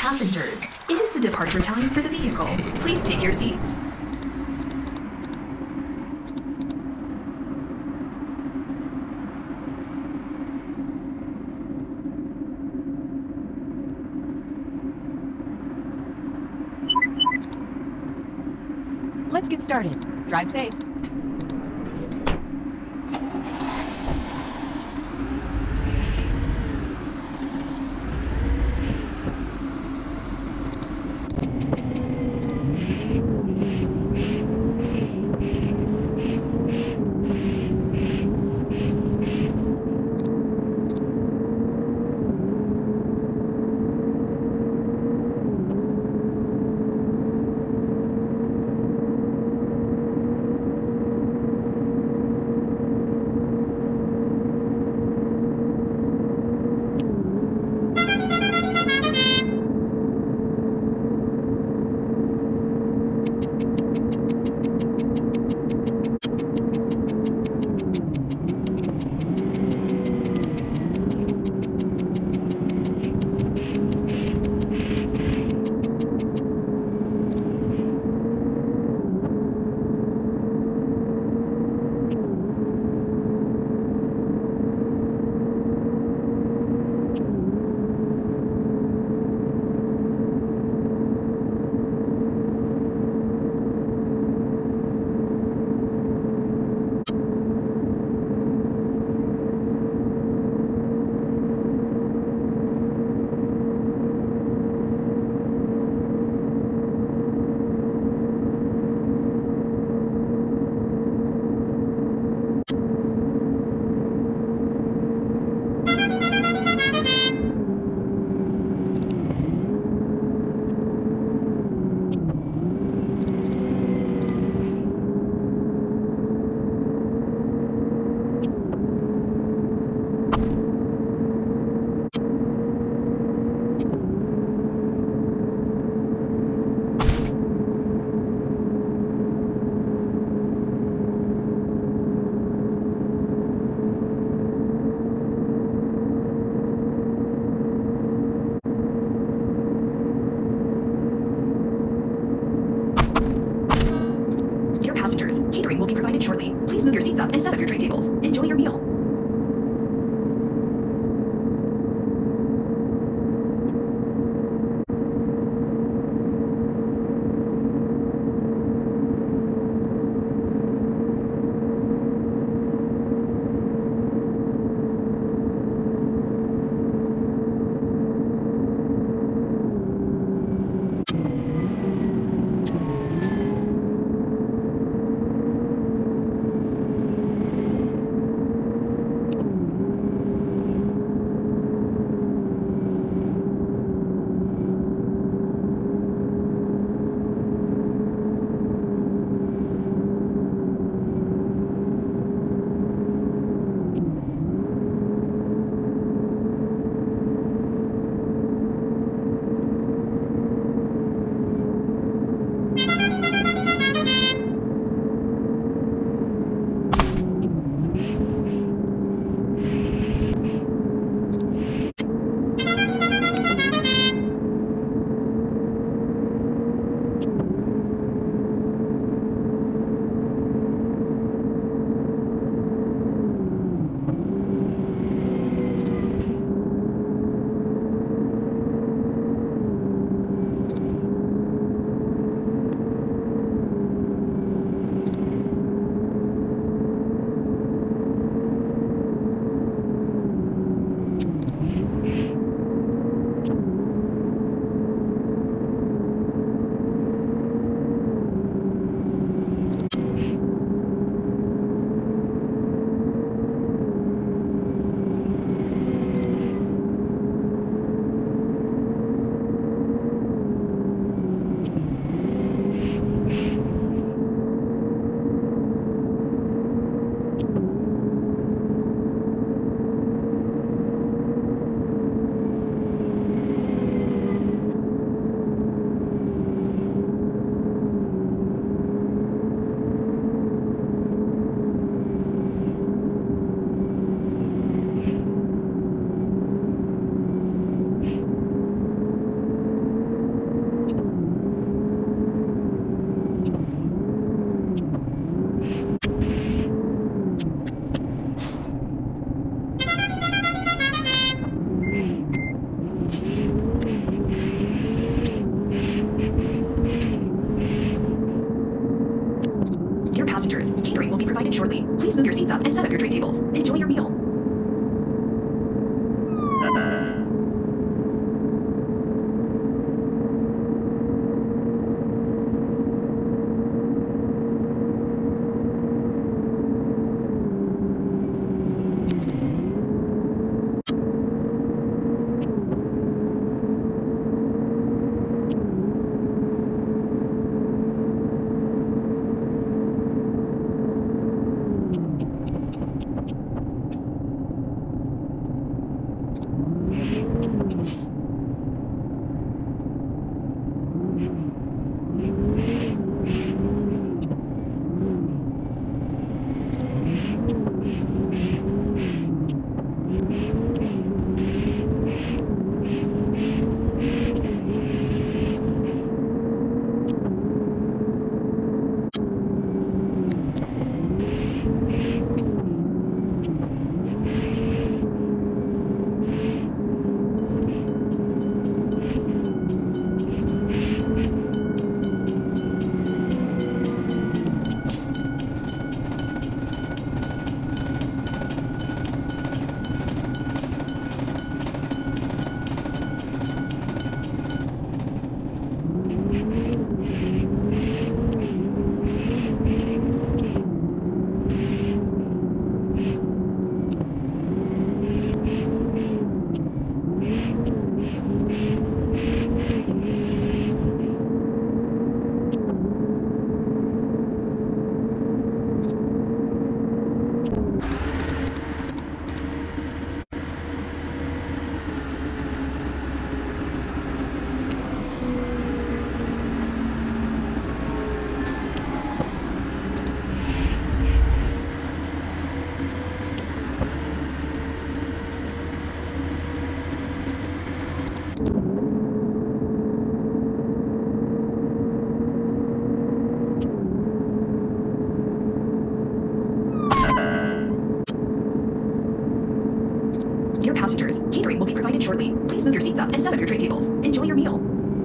Passengers, it is the departure time for the vehicle. Please take your seats. Let's get started. Drive safe. Catering will be provided shortly. Please move your seats up and set up your tray tables. Enjoy your meal. Dear passengers, catering will be provided shortly. Please move your seats up and set up your tray tables. Enjoy your meal. Dear passengers, catering will be provided shortly. Please move your seats up and set up your tray tables. Enjoy your meal.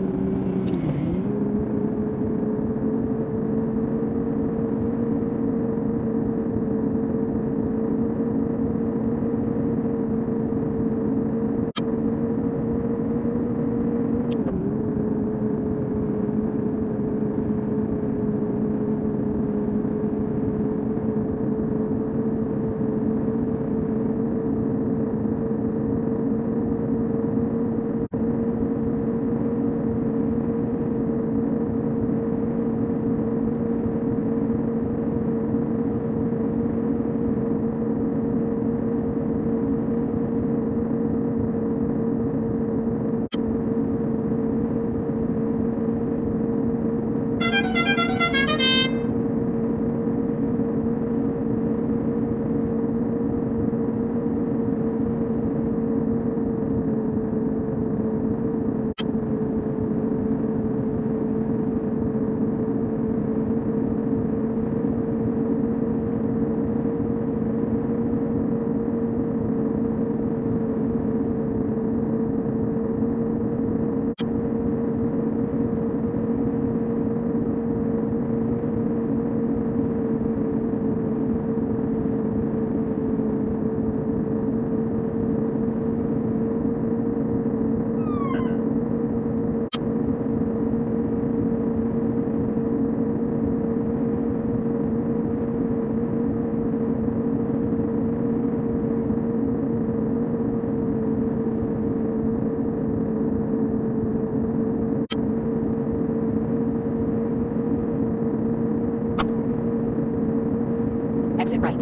Exit right.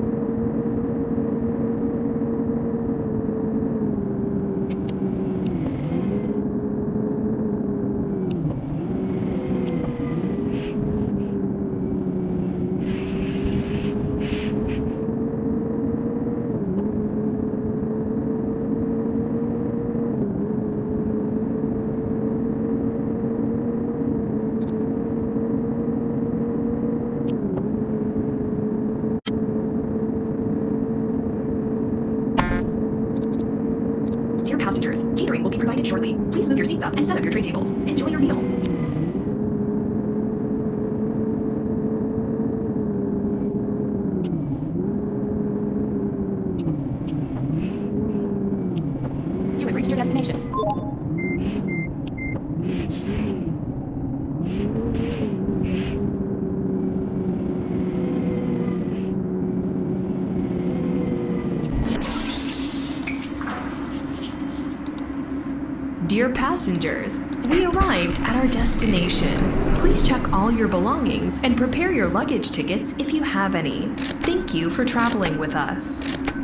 Dear passengers, catering will be provided shortly. Please move your seats up and set up your tray tables. Enjoy your meal. destination. Dear passengers, we arrived at our destination. Please check all your belongings and prepare your luggage tickets if you have any. Thank you for traveling with us.